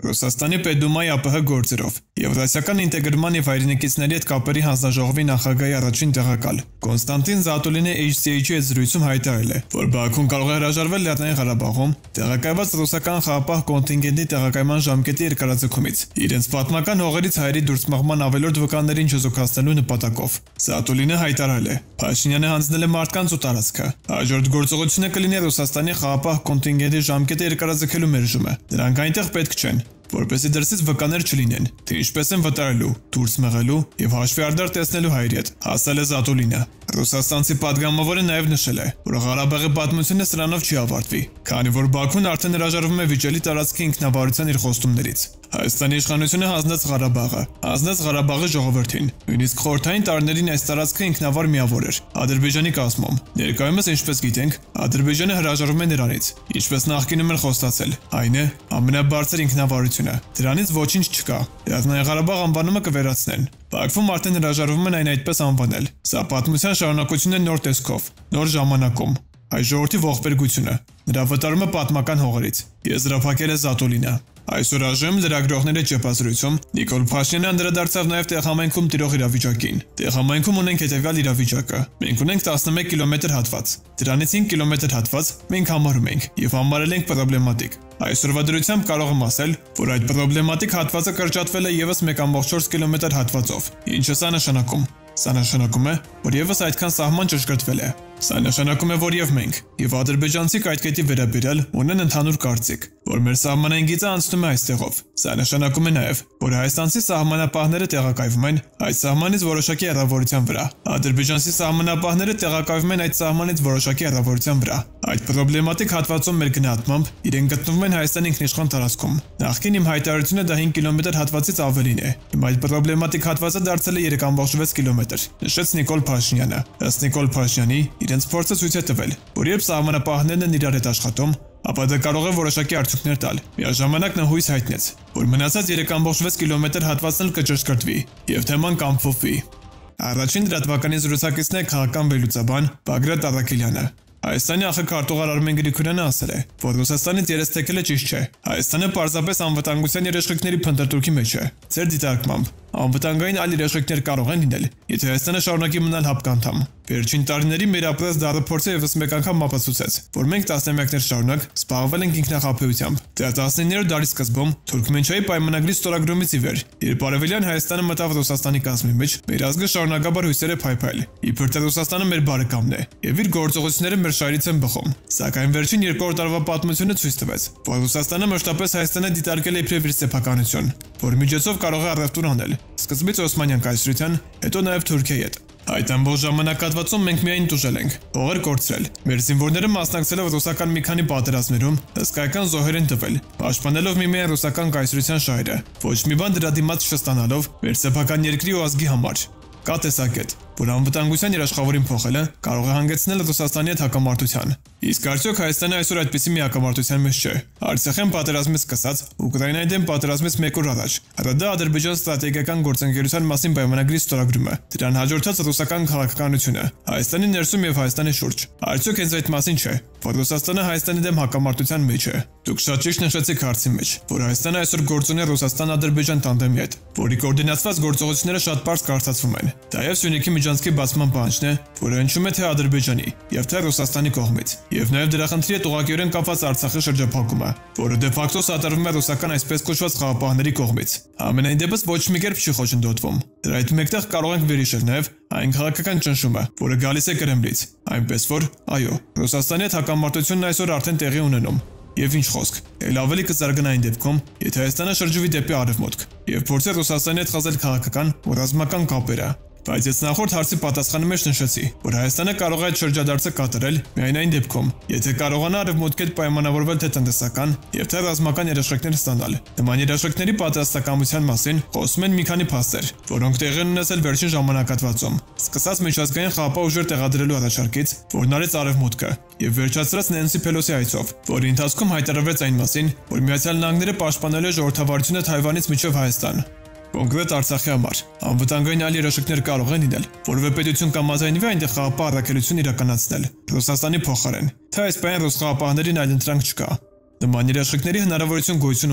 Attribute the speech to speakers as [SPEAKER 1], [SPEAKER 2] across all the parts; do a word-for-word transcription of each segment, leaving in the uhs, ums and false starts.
[SPEAKER 1] Ռուսաստանի Պետդումայի ԱՊՀ գործերով, Եվրասիական ինտեգրման և հայրենակիցների հետ կապերի հանձնաժողովի նախագահի առաջին տեղակալ Կոնստանտին Զատուլինը H C H-ի հետ զրույցում հայտարարել է, որ Բաքուն կարող է հրաժարվել Լեռնային Ղարաբաղում տեղակայված ռուսական խաղապահ կոնտինգենտի տեղակայման ժամկետի երկարաձգումից իրենց պատմական հողերից հայերի դուրս մղման ավելորդ վկաներին չզուգացնելու նպատակով։ Զատուլինը հայտարարել է. Փաշինյանը հանձնել է մարդկանց ու տարածքը։ Հաջորդ գործողությունը կլինի Ռուսաստանի խաղապահ կոնտինգենտի ժամկետը երկարաձգելու մերժումը։ Դրանք այնտեղ պետք չեն, որպեսզի դրսից վկաներ չլինեն, թե ինչպես են վտարելու, դուրս մղելու և հաշվի արդար տեսնելու հայերի հետ, ասել է Զատուլինը։ Ռուսաստանցի պատգամավորը նաև նշել է, որ Ղարաբաղի պատմությունը սրանով չի ավարտվի, քանի որ Բաքուն արդեն հրաժարվում է վիճելի տարածքի ինքնավարության իր խոստումներից։ Հայաստանի իշխանությունը հանձնեց Ղարաբաղը, հանձնեց Ղարաբաղի ժողովրդին, նույնիսկ խորհրդային տարիներին այս տարածքը ինքնավար միավոր էր Ադրբեջանի կազմում։ Ներկայումս, ինչպես գիտենք, Ադրբեջանը հրաժարվում է նրանից, ինչպես նախկինում էր խոստացել, այն է ամենաբարձր ինքնավարությունը։ Դրանից ոչինչ չկա։ Լեռնային Ղարաբաղ անվանումը կվերացնեն։ Բաքվում արդեն հրաժարվում են այն այդպես անվանել։ Սա պատմության շարունակություն է նոր տեսքով, նոր ժամանակում։ Այս ժողովրդի ողբերգությունը, նրա վտարումը պատմական հողերից, եզրափակել է Զատուլինը։ Այսօր այժմ լրագրողների ճեպազրույցում Նիկոլ Փաշինյանը անդրադարձավ նաև տեղամայնքում տիրող իրավիճակին։ Տեղամայնքում ունենք հետևյալ իրավիճակը։ Մենք ունենք տասնմեկ կիլոմետր հատված։ Դրանից հինգ կիլոմետր հատված մենք համարում ենք և համարել ենք պրոբլեմատիկ։ Այսօրվա դրությամբ կարող եմ ասել, որ այդ պրոբլեմատիկ հատվածը կրճատվել է ևս մեկ կόμք չորս կիլոմետր հատվածով։ Ինչը սա նշանակում։ Սա նշանակում է, որ ևս այդքան սահման ճշգրտվել է։ Սա նշանակում է, որ և մենք, և ադրբեջանցիք այդ կետի վերաբերյալ ունեն ընդհանուր կարծիք, որ մեր սահմանային գիծը անցնում է այստեղով։ Սա նշանակում է նաև, որ հայաստանցի սահմանապահները տեղակայվում են այդ սահմանից որոշակի հեռավորության վրա։ Ադրբեջանցի սահմանապահները տեղակայվում են այդ սահմանից որոշակի հեռավորության վրա։ Այդ պրոբլեմատիկ հատվածում մեր գնահատմամբ իրենք գտնվում են Հայաստանի ինքնիշխան տարածքում։ Նախկին իմ հայտարարությունը դա հինգ կիլոմետր հատվածից ավելին է։ Հիմա այդ պրոբլեմատիկ հատվածը դարձել է երեք կόμք վեց կիլոմետր, նշեց Նիկոլ Փաշինյանը։ Ըստ Նիկոլ Փաշինյանի, իրենց փորձը ցույց է տվել, որ երբ սահմանապահներն են իրար հետ աշխատում, ապա դա կարող է որոշակի արդյունքներ տալ։ Միաժամանակ նա հույս հայտնեց, որ մնացած երեք կόμք վեց կիլոմետր հատվածն էլ կճշգրտվի և թեման կամփոփվի։ Առաջին լրատվականի զրուցակիցն է քաղաքական վերլուծաբան Բագրատ Առաքելյանը։ Հայաստանի ԱԽ-քարտուղար Արմեն Գրիգորյանը ասել է, որ Ռուսաստանից երես թեքելը ճիշտ չէ։ Հայաստանը պարզապես անվտանգության երաշխիքների փնտրտուքի մեջ է։ Ձեր դիտարկմամբ, անվտանգային այլ երաշխիքներ կարող են լինել, եթե Հայաստանը շարունակի մնալ ՀԱՊԿ-անդամ։ Վերջին տարիների մեր ապրած դառը փորձը ևս մեկ անգամ ապացուցեց, որ մենք տասնամյակներ շարունակ սպառվել ենք ինքնախաբեությամբ։ Դա տասնիններորդ դարի սկզբում Թուրքմենչայի պայմանագրի ստորագրումից ի վեր, երբ Արևելյան Հայաստանը մտավ Ռուսաստանի կազմի մեջ, մեր ազգը շարունակաբար հույսեր է փայփայել, իբր թե Ռուսաստանը մեր բարեկամն է և իր գործողությունները մեր շահերից են բխում։ Սակայն վերջին երկու տարվա պատմությունը ցույց տվեց, որ Ռուսաստանը մշտապես Հայաստանը դիտարկել է իբրև իր սեփականություն, որ միջոցով կարող է առևտուր անել, սկզբից Օսմանյան կայսրության, հետո նաև Թուրքիայի հետ։ Այդ ամբողջ ժամանակահատվածում մենք միայն տուժել ենք, հողեր կորցրել։ Մեր զինվորները մասնակցելով ռուսական մի քանի պատերազմներում հսկայական զոհեր են տվել, պաշտպանելով միմիայն ռուսական կայսրության շահերը, ոչ մի բան դրա դիմաց չստանալով մեր սեփական երկրի ու ազգի համար։ Կա տեսակետ, որ անվտանգության երաշխավորին փոխելը կարող է հանգեցնել Ռուսաստանի հետ հակամարտության։ Իսկ արդյոք Հայաստանը այսօր այդպիսի մի հակամարտության մեջ չէ։ Արցախյան պատերազմից սկսած Ուկրաինայի դեմ պատերազմից մեկ օր առաջ Ռադա-Ադրբեջան ստրատեգիական գործընկերության մասին պայմանագրի ստորագրումը, դրան հաջորդած ռուսական քաղաքականությունը, Հայաստանի ներսում և Հայաստանի շուրջ։ Արդյոք հենց այդ մասին չէ, որ Ռուսաստանը Հայաստանի դեմ հակամարտության մեջ է։ Դուք շատ ճիշտ նշեցիք հարցի մեջ, որ Հայաստանը այսօր գործ ունի Ռուսաստան-Ադրբեջան տանդեմի հետ, որի կոորդինացված գործողությունները շատ պարզ կարծացվում են։ Դա և Սյունիքի միջանցքի բացման պահանջն է, որը հնչում է թե Ադրբեջանի և թե Ռուսաստանի կողմից, և նաև դրա խնդրի հետ ուղղակիորեն կապված Արցախի շրջափակումը, որը դե ֆակտո սատարվում է ռուսական այսպես կոչված խաղապահների կողմից։ Ամենայն դեպս ոչ մի կերպ չի խոչընդոտվում։ Դրա հետ մեկտեղ կարող ենք վերհիշել նաև այն քաղաքական ճնշումը, որը գալիս է Կրեմլից, այնպես որ, այո, Ռուսաստանի հետ հակամարտությունն այսօր արդեն տեղի ունենում։ Եվ ինչ խոսք, էլ ավելի կզարգանա այն դեպքում, եթե Հայաստանը շրջվի դեպի արևմուտք և փորձի Ռուսաստանի հետ խազել քաղաքական ու ռազմական կապերը։ Բայց ես նախորդ հարցի պատասխանի մեջ նշեցի, որ Հայաստանը կարող է այդ շրջադարձը կատարել միայն այն դեպքում, եթե կարողանա արևմուտքի հետ պայմանավորվել թե տնտեսական և թե ռազմական երաշխիքներ ստանալ։ Նման երաշխիքների պատրաստակամության մասին խոսում են մի քանի փաստեր, որոնք տեղի են ունեցել վերջին ժամանակահատվածում, սկսած միջազգային խաղապահ ուժեր տեղադրելու առաջարկից, որն արեց արևմուտքը, և վերջացրած Նենսի Փելոսի այցով, որի ընթացքում հայտարարվեց այն մասին, որ Միացյալ Նահանգները պաշտպանելու է ժողովրդավարությունը Թայվանից մինչև Հայաստան։ Կոնկրետ Արցախի համար անվտանգային այլ երաշխիքներ կարող են լինել, որովհետև պետություն կամազայնվի այնտեղ խաղապահ առաքելություն իրականացնել Ռուսաստանի փոխարեն, թե այս պահին ռուս խաղապահներին այլ ընտրանք չկա։ Նման երաշխիքների հնարավորություն գոյություն ունի,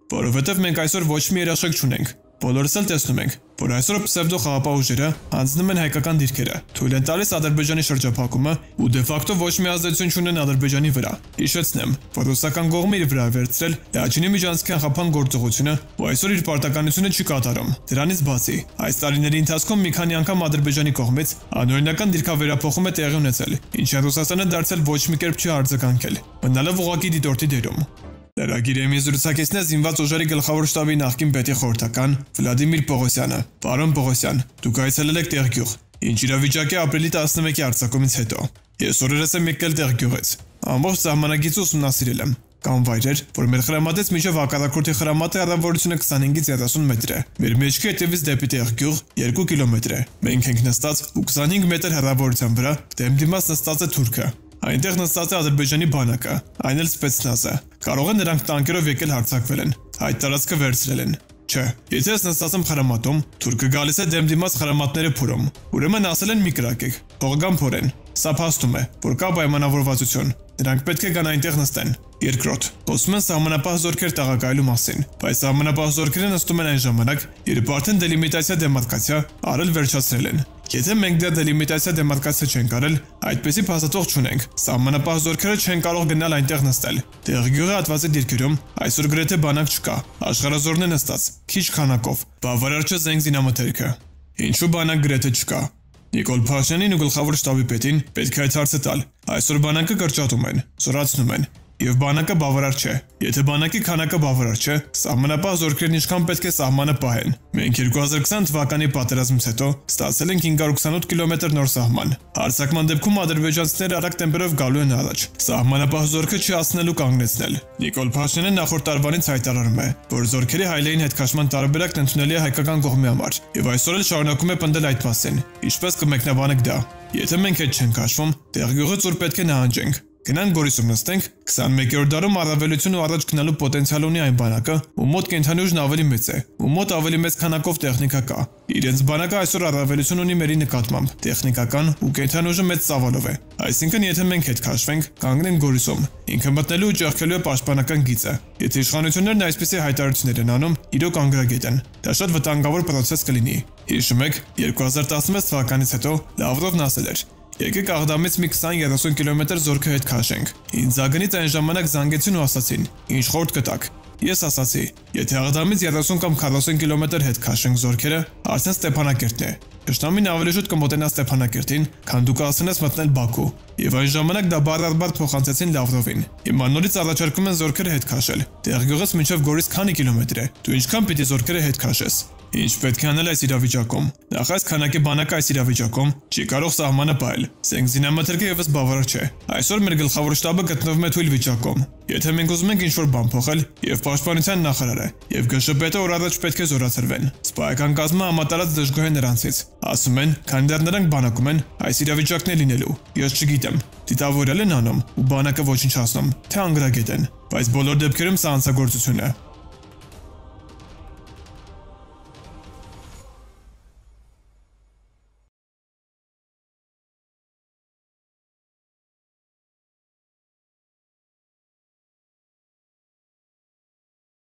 [SPEAKER 1] որովհետև մենք այսօր ոչ մի երաշխիք չունենք։ Բոլորս էլ տեսնում ենք, որ այսօր պսևդո խաղապահ ուժերը հանձնում են հայկական դիրքերը, թույլ են տալիս Ադրբեջանի շրջափակումը ու դե ֆակտո ոչ մի ազդեցություն չունեն Ադրբեջանի վրա։ Հիշեցնեմ, որ ռուսական կողմը իր վրա վերցրել Լաչինի միջանցքյան խափան գործողությունը ու այսօր իր պարտականությունը չի կատարում։ Դրանից բացի, այս տարիների ընթացքում մի քանի անգամ Ադրբեջանի կողմից անօրինական դիրքավերափոխում է տեղի ունեցել, ինչը Ռուսաստանը դարձել ոչ մի կերպ չի արձագանքել, մնալով ուղղակի դիտորդի դերում։ Լրագիրը մի զրուցակիցն է զինված ուժերի գլխավոր շտաբի նախկին պետի խորհրդական Վլադիմիր Պողոսյանը։ Պարոն Պողոսյան, դուք այցելել եք Տեղգյուղ, ինչ իրավիճակի ապրիլի տասնմեկի արձակումից հետո։ Ես օրերս եմ եկել Տեղգյուղից։ Ամբողջ սահմանագիծը ուսումնասիրել եմ։ Կան վայրեր, որ մեր խրամատից մինչև հակառակորդի խրամատի առավելությունը քսանհինգից երեսուն մետր է։ Մեր մեջքի հետևից դեպի Տեղգյուղ երկու կիլոմետր է։ Մենք ենք նստած ու քսանհինգ մետր հեռավորության վրա դեմ դիմաց նստած է թուրքը։ Այնտեղ նստած է Ադրբեջանի բանակը, այն էլ սպեցնազը։ Կարող է նրանք տանկերով եկել հարձակվել են, այդ տարածքը վերցրել են։ Չէ, եթե ես նստած եմ խրամատում, թուրքը գալիս է դեմ դիմաց խրամատները փորում։ Ուրեմն ասել են մի կրակեք, փողգամ փորեն։ Սա փաստում է, որ կա պայմանավորվածություն։ Նրանք պետք է գան այնտեղ նստեն։ Երկրորդ, խոսում են սահմանապահ զորքեր տեղակայելու մասին, բայց սահմանապահ զորքերը նստում են այն ժամանակ, երբ արդեն դելիմիտացիա դեմարկացիա արել վերջացրել են։ Եթե մենք դա դելիմիտացիա դեմարկացիա չենք արել, այդպեսի փաստաթող չունենք։ Սահմանապահ զորքերը չեն կարող գնալ այնտեղ նստել։ Տեղգյուղի հատվածի դիրքերում այսօր գրեթե բանակ չկա։ Աշխարհազորն է նստած, քիչ քանակով, բավարար չէ զենք զինամթերքը։ Ինչու բանակ գրեթե չկա։ Նիկոլ Փաշինյանին ու գլխավոր շտաբի պետին պետք է այդ հարցը տալ։ Այսօր բանակը կրճատում են, զորացնում են, եւ բանակը բավարար չէ։ Եթե բանակի քանակը բավարար չէ, սահմանապահ զորքերն ինչքան պետք է սահմանը պահեն։ Մենք երկու հազար քսան թվականի պատերազմից հետո ստացել ենք հինգ հարյուր ութսունութ կիլոմետր նոր սահման։ Հարձակման դեպքում ադրբեջանցիները արագ տեմպերով գալու են առաջ։ Սահմանապահ զորքը չի հասնելու կանգնեցնել։ Նիկոլ Փաշինյանը նախորդ տարվանից հայտարարում է, որ զորքերի հայլային հետքաշման տարբերակն ընդունելի է հայկական կողմի համար, եւ այսօր էլ շարունակում է պնդել այդ մասին։ Ինչպես կմեկնաբանեք դա։ Եթե մենք հետ չենք հաշվում, Տեղգյուղից ուր պետք է նահանջենք։ Գնանք Գորիսում նստենք, քսանմեկերորդ դարում առավելություն ու առաջ գնալու պոտենցիալ ունի այն բանակը, ու մոտ կենթանի ուժն ավելի մեծ է, ու մոտ ավելի մեծ քանակով տեխնիկա կա։ Իրենց բանակը այսօր առավելություն ունի մերի նկատմամբ, տեխնիկական ու կենթանի ուժը մեծ ծավալով է։ Այսինքն, եթե մենք հետ քաշվենք, կանգնենք Գորիսում, ինքը մտնելու ու ճեղքելու է պաշտպանական գիծը։ Եթե իշխանություններն այսպիսի հայտարարություններ են անում, իրոք անգրագետ են։ Դա շատ վտանգավոր պրոցես կլինի։ Հիշում եք, երկու հազար տասնմեկ թվականից հետո Լավրովն ասել էր. Եկեք Աղդամից մի քսան երեսուն կիլոմետր զորքը հետ քաշենք։ Ինձ Զագնից այն ժամանակ զանգեցին ու ասացին. «Ինչ խորտ կտակ»։ Ես ասացի. «Եթե Աղդամից երեսուն կամ քառասուն կիլոմետր հետ քաշենք զորքերը, արդեն Ստեփանակերտն է։ Թշնամին ավելի շուտ կմոտենա Ստեփանակերտին, քան դու կասենաս մտնել Բաքու»։ Եվ այն ժամանակ դա բառ-առ-բառ փոխանցեցին Լավրովին։ Հիմա նորից առաջարկում են զորքերը հետ քաշել։ Տեղգյուղից մինչև Գորիս քանի կիլոմետր է։ Դու ինչքան պիտի զորքերը հետ քաշես։ Ինչ պետք է անել այս իրավիճակում։ Նախ այս քանակի բանակը այս իրավիճակում չի կարող սահմանը պահել։ Զենք զինամթերքը եւս բավարար չէ։ Այսօր մեր գլխավոր շտաբը գտնվում է թույլ վիճակում։ Եթե մենք ուզում ենք ինչ-որ բան փոխել, եւ պաշտպանության նախարարը եւ ԳՇՊՏ-ը օր առաջ պետք է զորացրվեն։ Սպայական կազմը համատարած դժգոհ է նրանցից։ Ասում են, քանի դեռ նրանք բանակում են, այս իրավիճակն է լինելու։ Ես չգիտեմ, դիտավորել են անում ու բանակը ոչնչացնում, թե անգրագետ են, բայց բոլոր դեպքերում սա անցագործություն է։